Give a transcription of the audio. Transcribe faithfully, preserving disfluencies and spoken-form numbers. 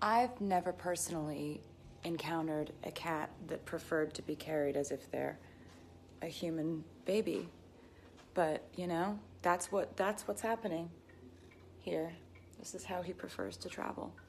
I've never personally encountered a cat that preferred to be carried as if they're a human baby. But, you know, that's what that's what's happening here. This is how he prefers to travel.